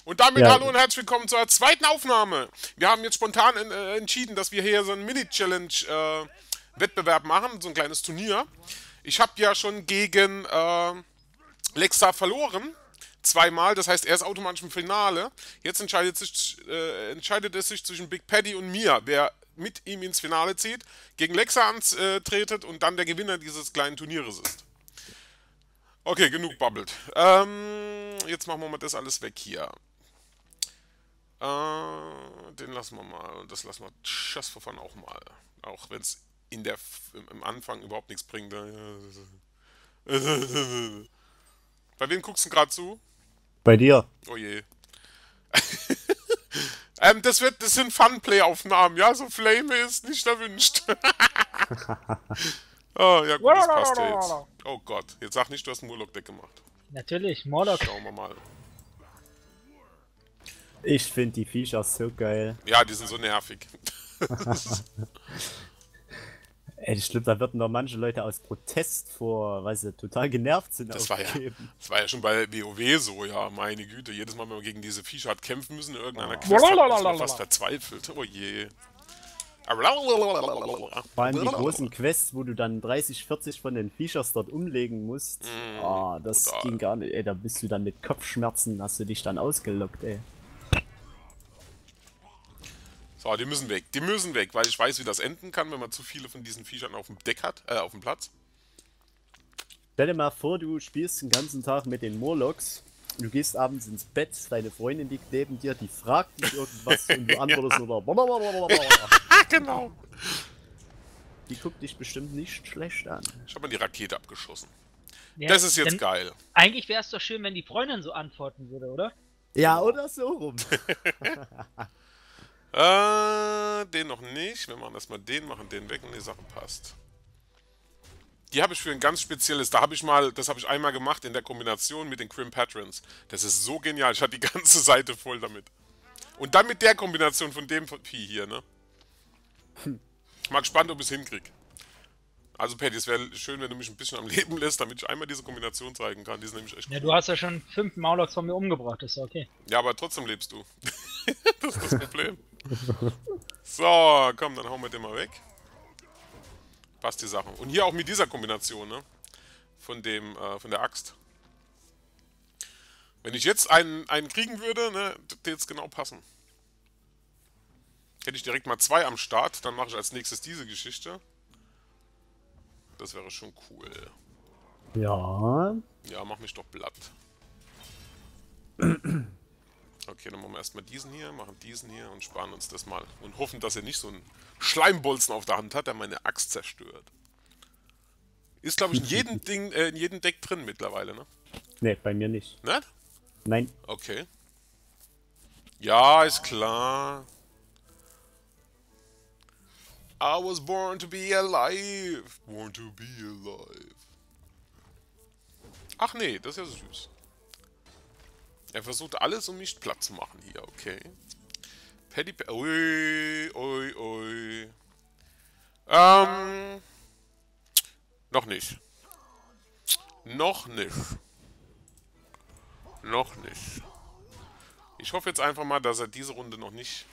Und damit Ja, hallo und herzlich willkommen zur zweiten Aufnahme. Wir haben jetzt spontan entschieden, dass wir hier so einen Mini-Challenge-Wettbewerb machen, so ein kleines Turnier. Ich habe ja schon gegen Lexa verloren, zweimal, das heißt, er ist automatisch im Finale. Jetzt entscheidet es sich zwischen Big Paddy und mir, wer mit ihm ins Finale zieht, gegen Lexa antretet und dann der Gewinner dieses kleinen Turnieres ist. Okay, genug babbelt. Jetzt machen wir mal das alles weg hier. Den lassen wir mal. Und das lassen wir just for fun auch mal. Auch wenn es im Anfang überhaupt nichts bringt. Bei wem guckst du gerade zu? bei dir. Oh je. Das sind Funplay-Aufnahmen, ja? So Flame ist nicht erwünscht. Oh, ja gut, das passt ja jetzt. Oh Gott, jetzt sag nicht, du hast ein Murloc-Deck gemacht. Natürlich, Morlock. Schauen wir mal. Ich finde die Viecher so geil. Ja, die sind so nervig. Ey, ich glaube, da würden doch manche Leute aus Protest vor, weil sie total genervt sind, Das war ja, aufgeben. das war ja schon bei WoW so, ja, meine Güte. Jedes Mal, wenn man gegen diese Viecher hat kämpfen müssen in irgendeiner Quest, hat man fast verzweifelt. Oh je. Vor allem die großen Quests, wo du dann 30, 40 von den Viechers dort umlegen musst. Ah, das brutal. ging gar nicht, ey. Da bist du dann mit Kopfschmerzen, hast du dich dann ausgelockt, ey. So, die müssen weg. Die müssen weg, weil ich weiß, wie das enden kann, wenn man zu viele von diesen Viechern auf dem Deck hat, auf dem Platz. Stell dir mal vor, du spielst den ganzen Tag mit den Murlocs. Du gehst abends ins Bett, deine Freundin liegt neben dir, die fragt dich irgendwas und du antwortest oder. Ah, genau. Die guckt dich bestimmt nicht schlecht an. Ich habe mal die Rakete abgeschossen. Ja, Das ist jetzt denn geil. eigentlich wäre es doch schön, wenn die Freundin so antworten würde, oder? Ja, oder so rum. Den noch nicht. Wir machen erstmal den, machen den weg und die Sache passt. Die habe ich für ein ganz spezielles, das habe ich einmal gemacht in der Kombination mit den Crim Patrons. Das ist so genial, ich hatte die ganze Seite voll damit. Und dann mit der Kombination von dem Vieh hier, ne? Mal gespannt, ob ich es hinkriege. Also Patty, es wäre schön, wenn du mich ein bisschen am Leben lässt, damit ich einmal diese Kombination zeigen kann. Die ist nämlich echt Ja, cool. du hast ja schon 5 Morlocks von mir umgebracht, ist ja okay. Ja, aber trotzdem lebst du. Das ist das Problem. So, komm, dann hauen wir den mal weg. Passt die Sache. Und hier auch mit dieser Kombination, ne? Von der Axt. Wenn ich jetzt einen kriegen würde, ne, der jetzt genau passen. Hätte ich direkt mal 2 am Start, dann mache ich als nächstes diese Geschichte. Das wäre schon cool. Ja. Ja, mach mich doch platt. Okay, dann machen wir erstmal diesen hier, machen diesen hier und sparen uns das mal. Und hoffen, dass er nicht so einen Schleimbolzen auf der Hand hat, der meine Axt zerstört. Ist, glaube ich, in jedem Ding, in jedem Deck drin mittlerweile, ne? Ne, bei mir nicht. Ne? Nein. Okay. Ja, ist klar. I was born to be alive. Born to be alive. Ach nee, das ist ja süß. Er versucht alles, um mich platt zu machen hier, okay. Ui, ui, ui. Noch nicht. Noch nicht. Noch nicht. Ich hoffe jetzt einfach mal, dass er diese Runde noch nicht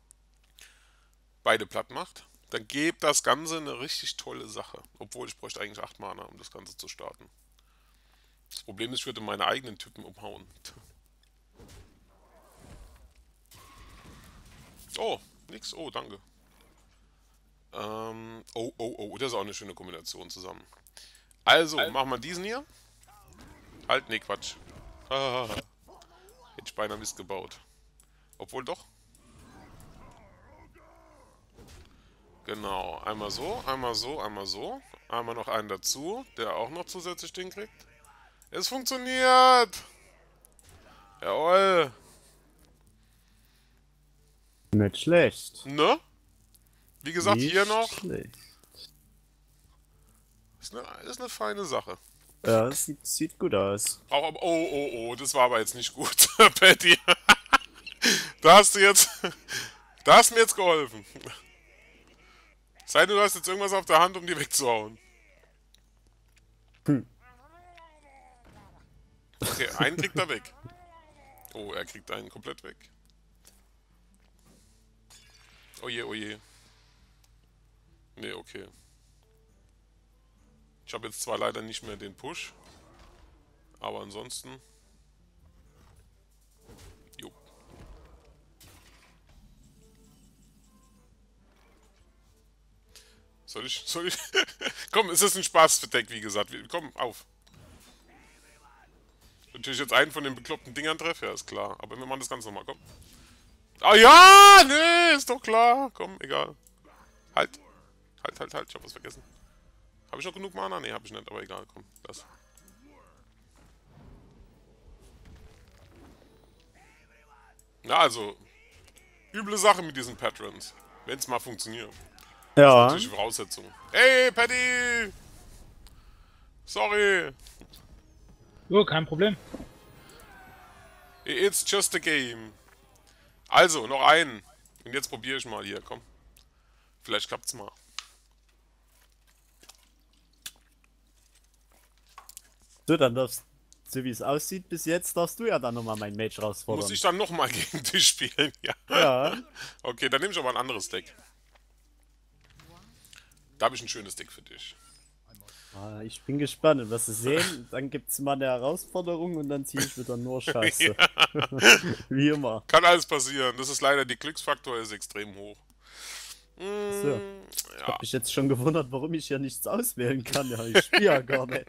beide platt macht. Dann gibt das Ganze eine richtig tolle Sache. Obwohl, ich bräuchte eigentlich 8 Mana, um das Ganze zu starten. Das Problem ist, ich würde meine eigenen Typen umhauen. Oh, nix. Oh, danke. Oh, das ist auch eine schöne Kombination zusammen. Also, machen wir diesen hier. Halt, nee, Quatsch. Ah, hätte ich beinahe Mist gebaut. Obwohl doch. Genau, einmal so, einmal so, einmal so. Einmal noch einen dazu, der auch noch zusätzlich den kriegt. Es funktioniert! Jawohl! Nicht schlecht. Ne? Wie gesagt, Nicht hier noch. schlecht. Ist eine feine Sache. Ja, das sieht gut aus. Oh, das war aber jetzt nicht gut, Patty. Da hast du jetzt. Da hast du mir jetzt geholfen. Sei denn, du hast jetzt irgendwas auf der Hand, um die wegzuhauen. Hm. Okay, einen kriegt er weg. Oh, er kriegt einen komplett weg. Oh je, oh je. Nee, okay. Ich habe jetzt zwar leider nicht mehr den Push, aber ansonsten... Jo. Soll ich... Komm, es ist ein Spaß-Deck, wie gesagt. Komm, auf. Natürlich jetzt einen von den bekloppten Dingern treffe, ja, ist klar. Aber wir machen das Ganze nochmal, komm. Ah ja, nee, ist doch klar. Komm, egal. Halt. Halt, ich hab was vergessen. Habe ich noch genug Mana? Nee, habe ich nicht, aber egal, komm, lass. Na, also, üble Sache mit diesen Patrons. Wenn es mal funktioniert. Das ist Ja. natürlich die Voraussetzung. Hey, Paddy! Sorry. Jo, kein Problem. It's just a game. Also, noch einen. Und jetzt probiere ich mal hier, komm. Vielleicht klappt's mal. So, dann darfst so wie es aussieht bis jetzt, darfst du ja dann nochmal mein Match herausfordern. Muss ich dann nochmal gegen dich spielen? Ja. Ja. Okay, dann nehme ich aber ein anderes Deck. Da habe ich ein schönes Deck für dich. Ah, ich bin gespannt, und was Sie sehen, dann gibt es mal eine Herausforderung und dann ziehe ich wieder nur Scheiße. Wie immer. Kann alles passieren. Das ist leider, der Glücksfaktor ist extrem hoch. So. Ja. Hab mich jetzt schon gewundert, warum ich hier nichts auswählen kann. Ja, ich spiele ja gar nicht.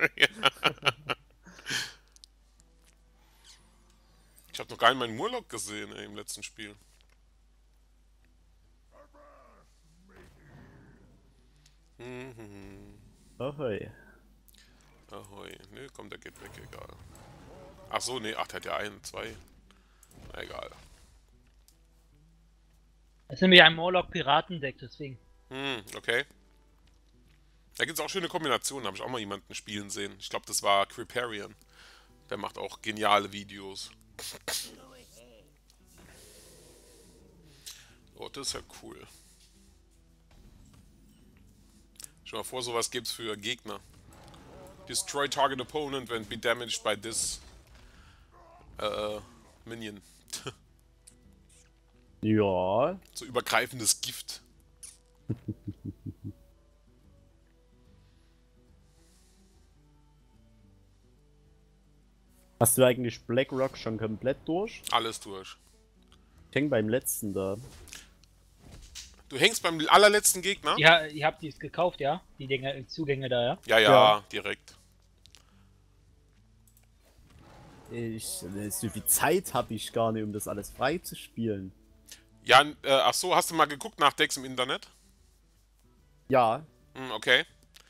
Ich habe noch gar nicht meinen Murloc gesehen, ey, im letzten Spiel. Ahoi. Ahoi. Ne, komm, der geht weg, egal. Ach so, nee, ach, der hat ja einen, zwei. Na, egal. Das ist nämlich ein Morlock-Piratendeck, deswegen. Okay. Da gibt es auch schöne Kombinationen, habe ich auch mal jemanden spielen sehen. Ich glaube, das war Creparian. Der macht auch geniale Videos. Oh, das ist ja cool. Stell dir mal vor, sowas gibt's für Gegner. Destroy target opponent when be damaged by this Minion. Ja. So übergreifendes Gift. Hast du eigentlich BlackRock schon komplett durch? Alles durch. Ich häng beim letzten da. Du hängst beim allerletzten Gegner? Ja, ihr habt dies gekauft, ja? Die Dinger, Zugänge da, ja? Ja, Ja. direkt. So viel Zeit habe ich gar nicht, um das alles frei zu spielen. Ja, ach so, hast du mal geguckt nach Decks im Internet? Ja. Okay.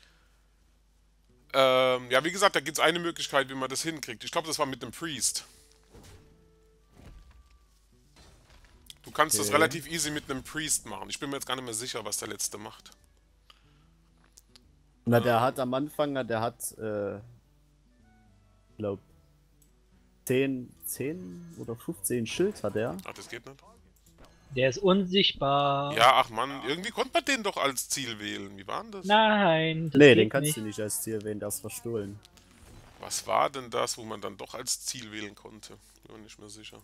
Ja, wie gesagt, da gibt es eine Möglichkeit, wie man das hinkriegt. Ich glaube, das war mit einem Priest. Du kannst das Okay. relativ easy mit einem Priest machen. Ich bin mir jetzt gar nicht mehr sicher, was der letzte macht. Na, der hat am Anfang, der hat, glaub, 10 oder 15 Schild hat er. Ach, das geht nicht? Der ist unsichtbar. Ja, ach Mann, irgendwie konnte man den doch als Ziel wählen. Wie war denn das? Nein, das Nee, geht den kannst nicht. du nicht als Ziel wählen, der ist verstohlen. Was war denn das, wo man dann doch als Ziel wählen konnte? Bin mir nicht mehr sicher.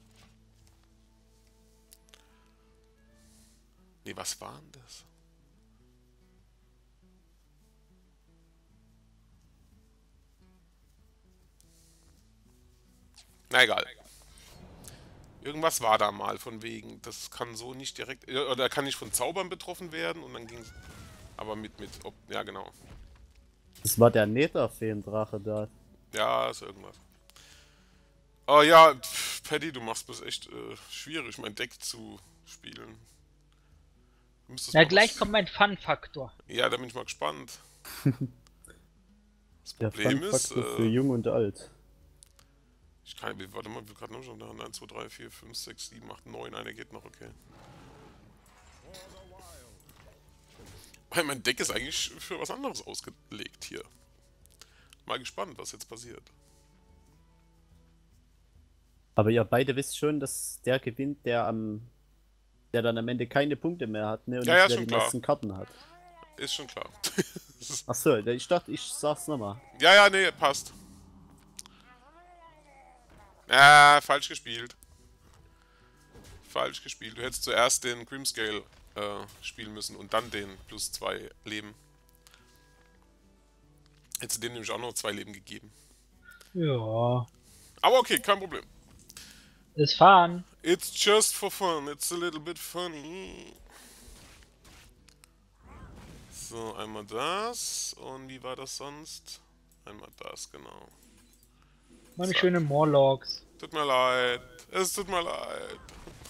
Nee, was war denn das? Na egal. Irgendwas war da mal von wegen. Das kann so nicht direkt. Oder kann nicht von Zaubern betroffen werden und dann ging es. Aber ja, genau. Das war der Netherfeendrache da. Ja, ist irgendwas. Oh ja, Paddy, du machst es echt schwierig, mein Deck zu spielen. Du müsstest Na, mal gleich was- kommt mein Fun-Faktor. Ja, da bin ich mal gespannt. Das Der Problem ist, Fun-Faktor für Jung und Alt. warte mal, wir gerade noch schon da. 1, 2, 3, 4, 5, 6, 7, 8, 9, eine geht noch, okay. Weil mein Deck ist eigentlich für was anderes ausgelegt hier. Mal gespannt, was jetzt passiert. Aber ihr beide wisst schon, dass der gewinnt, der dann am Ende keine Punkte mehr hat, ne? Und Ja, ja, nicht der schon die klar. meisten Karten hat. Ist schon klar. Achso, ich dachte, ich sag's nochmal. Ja, nee, passt. Falsch gespielt. Falsch gespielt. Du hättest zuerst den Grimscale spielen müssen und dann den plus 2 Leben. Hättest du dem nämlich auch noch 2 Leben gegeben. Ja. Aber okay, kein Problem. Ist fahren. It's just for fun. It's a little bit funny. So, einmal das. Und wie war das sonst? Einmal das, genau. Meine So. schönen Morlocks. Tut mir leid. Es tut mir leid.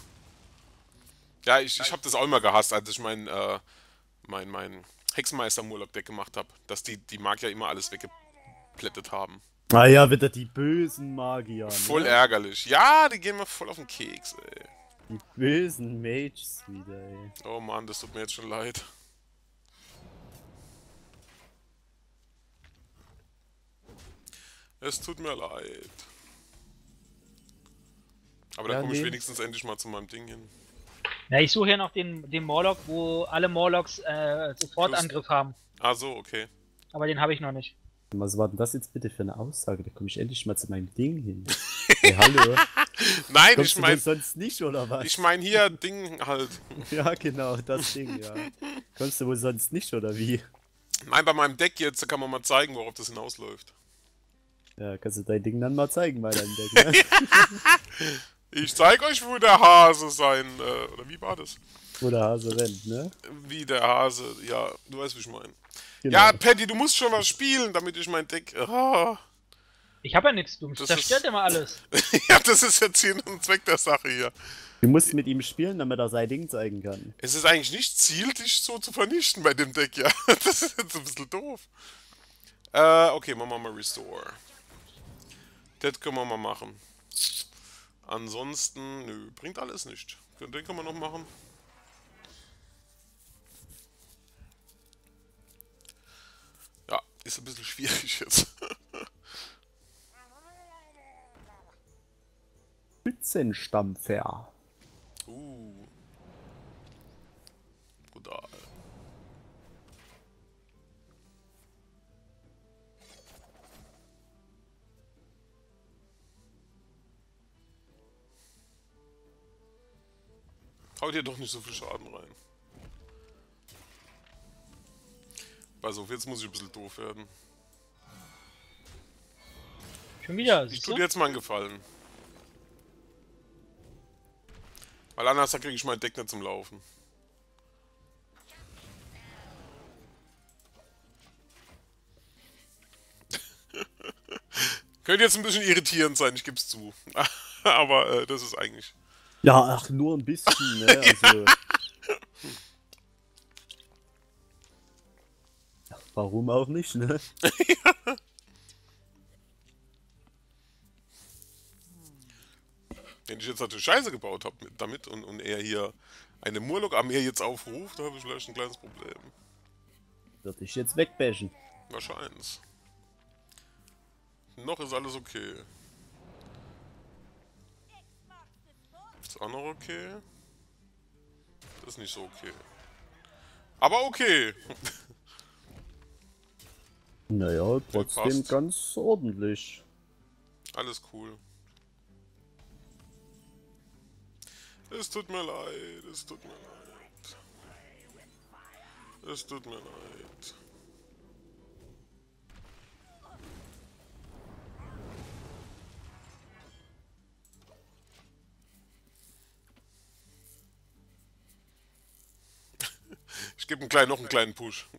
Ja, ich habe das auch immer gehasst, als ich mein Hexenmeister-Murloc-Deck gemacht habe. Dass die Magier immer alles weggeplättet haben. Ah ja, wieder die bösen Magier. Ne? Voll ärgerlich. Ja, die gehen mir voll auf den Keks, ey. Die bösen Mages wieder, ey. Oh Mann, das tut mir jetzt schon leid. Es tut mir leid. Aber da Ja, komme ich nee. wenigstens endlich mal zu meinem Ding hin. Ja, ich suche ja noch den Morlock, wo alle Morlocks sofort Plus- Angriff haben. Ah so, okay. Aber den habe ich noch nicht. Was war denn das jetzt bitte für eine Aussage? Da komme ich endlich mal zu meinem Ding hin. Hey, hallo. Nein, Kommst ich du meine wohl sonst nicht, oder was? ich mein hier Ding halt. Ja, genau, das Ding, ja. Kommst du wohl sonst nicht, oder wie? Nein, bei meinem Deck jetzt, da kann man mal zeigen, worauf das hinausläuft. Ja, kannst du dein Ding dann mal zeigen bei deinem Deck, ne? Ich zeig euch, wo der Hase sein, oder wie war das? Wo der Hase rennt, ne? Wie der Hase, ja, du weißt, wie ich meine. Genau. Ja, Paddy, du musst schon was spielen, damit ich mein Deck... Ich habe ja nichts Dummes. Das Zerstört ist- immer alles. Ja, das ist jetzt hier ein Zweck der Sache hier. Du musst mit ihm spielen, damit er sein Ding zeigen kann. Es ist eigentlich nicht Ziel, dich so zu vernichten bei dem Deck, ja. Das ist jetzt ein bisschen doof. Okay, machen wir mal Restore. Das können wir mal machen. Ansonsten, nö, bringt alles nicht. Den können wir noch machen. Ja, ist ein bisschen schwierig jetzt. Spitzenstampfer. Brutal. Haut ihr doch nicht so viel Schaden rein. Pass auf, jetzt muss ich ein bisschen doof werden. Schon wieder, Ich siehst tue du? dir jetzt mal einen Gefallen. Weil anders kriege ich mein Deck nicht zum Laufen. Könnte jetzt ein bisschen irritierend sein, ich gebe es zu. Aber das ist eigentlich... Ja, ach, nur ein bisschen, ne? Also. Ach, warum auch nicht, ne? Wenn ich jetzt natürlich Scheiße gebaut habe damit und er hier eine Murloc-Armee jetzt aufruft, da habe ich vielleicht ein kleines Problem. Würde ich jetzt wegbashen. Wahrscheinlich. Noch ist alles okay. Ist auch noch okay. Das ist nicht so okay. Aber okay. Naja, trotzdem passt. ganz ordentlich. Alles cool. Es tut mir leid, es tut mir leid. Es tut mir leid. Ich gebe noch einen kleinen Push.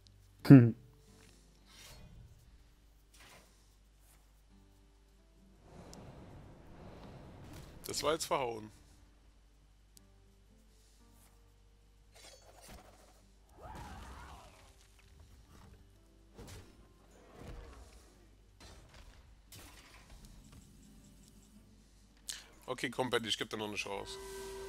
Das war jetzt verhauen. Okay, komm, Betty, ich gebe dir noch eine Chance.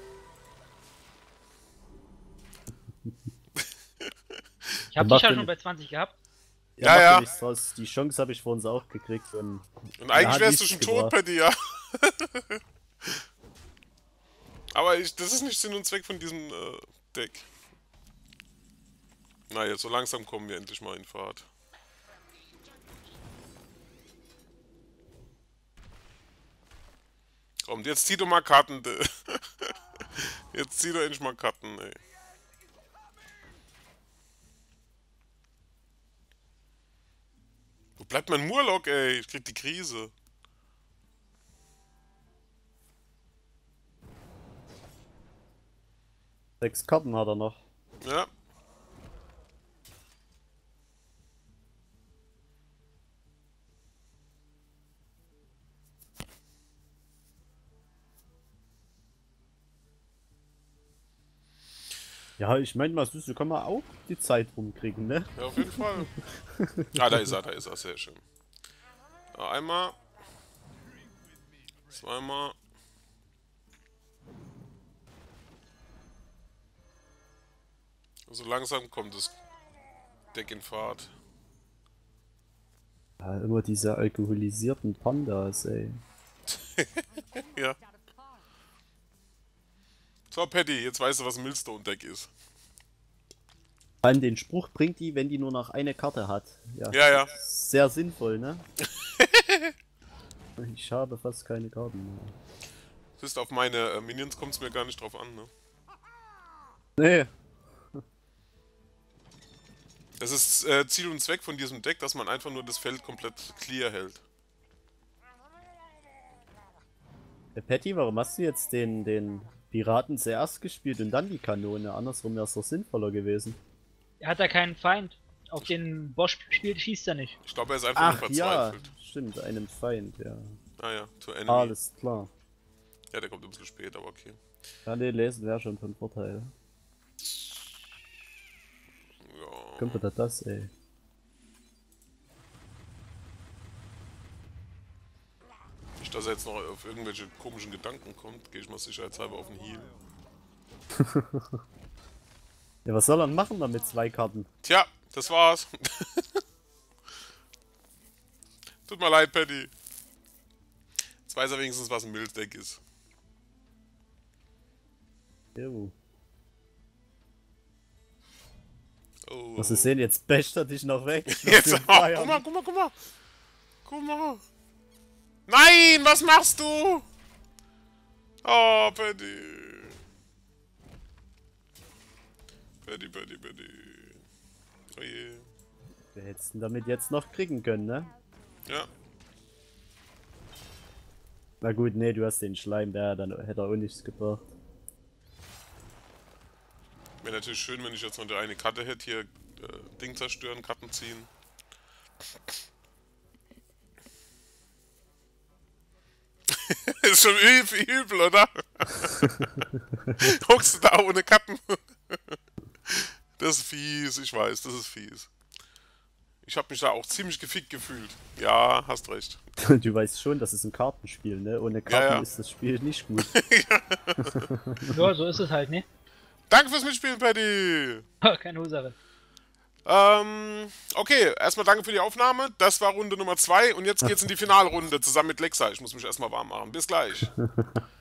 Ich habe Mach dich ja den- schon bei 20 gehabt. Ja, macht ja. nichts draus. Die Chance habe ich vor uns auch gekriegt. Und Und eigentlich hat wärst du nichts schon tot, gebracht. Patty, ja. Aber das ist nicht Sinn und Zweck von diesem Deck. Na, jetzt so langsam kommen wir endlich mal in Fahrt. Kommt, jetzt zieh doch mal Karten. Jetzt zieh doch endlich mal Karten, ey. Wo bleibt mein Murloc, ey? Ich krieg die Krise. Sechs Karten hat er noch. Ja. Ja, ich meine mal, so kann man auch die Zeit rumkriegen, ne? Ja, auf jeden Fall. Ah, da ist er, sehr schön. Ja, einmal. Zweimal. So langsam kommt das Deck in Fahrt. Ja, immer diese alkoholisierten Pandas, ey. Ja. So, Paddy, jetzt weißt du, was ein Millstone-Deck ist. Vor allem den Spruch bringt die, wenn die nur noch eine Karte hat. Ja, Ja, ja. sehr sinnvoll, ne? Ich habe fast keine Karten mehr. Siehst, auf meine Minions kommt es mir gar nicht drauf an, ne? Nee. Das ist Ziel und Zweck von diesem Deck, dass man einfach nur das Feld komplett clear hält. Patty, warum hast du jetzt den Piraten zuerst gespielt und dann die Kanone? Andersrum wäre es doch sinnvoller gewesen. Er hat da keinen Feind. Auf den Bosch spielt, schießt er nicht. Ich glaube, er ist einfach nur Ach ja, verzweifelt. stimmt, einem Feind, ja. Ah ja, to enemy. Alles klar. Ja, der kommt ein bisschen spät, aber okay. Ja, nee, lesen wäre schon von Vorteil. Ja. Kommt da das, ey. Nicht, dass er jetzt noch auf irgendwelche komischen Gedanken kommt, gehe ich mal sicherheitshalber auf den Heal. Ja, was soll er denn machen da mit zwei Karten? Tja, das war's. Tut mir leid, Paddy. Jetzt weiß er wenigstens, was ein Milzdeck ist. Jo. Oh. Was ist denn, jetzt basht er dich noch weg? Jetzt, Für guck Bayern. mal, guck mal, guck mal. Guck mal. Nein, was machst du? Oh, Paddy. Paddy, Paddy, Paddy. Oh je. Wir hätten damit jetzt noch kriegen können, ne? Ja. Na gut, nee, du hast den Schleim, dann hätte er auch nichts gebracht. Wäre natürlich schön, wenn ich jetzt noch eine Karte hätte, hier Ding zerstören, Karten ziehen. Ist schon übel, oder? Guckst du da ohne Karten? Das ist fies, ich weiß, das ist fies. Ich habe mich da auch ziemlich gefickt gefühlt. Ja, hast recht. Du weißt schon, das ist ein Kartenspiel, ne? Ohne Karten Ja. ist das Spiel nicht gut. Ja, so ist es halt, ne? Danke fürs Mitspielen, Paddy! Keine Ursache. Okay, erstmal danke für die Aufnahme. Das war Runde Nummer 2 und jetzt geht's in die Finalrunde zusammen mit Lexa. Ich muss mich erstmal warm machen. Bis gleich.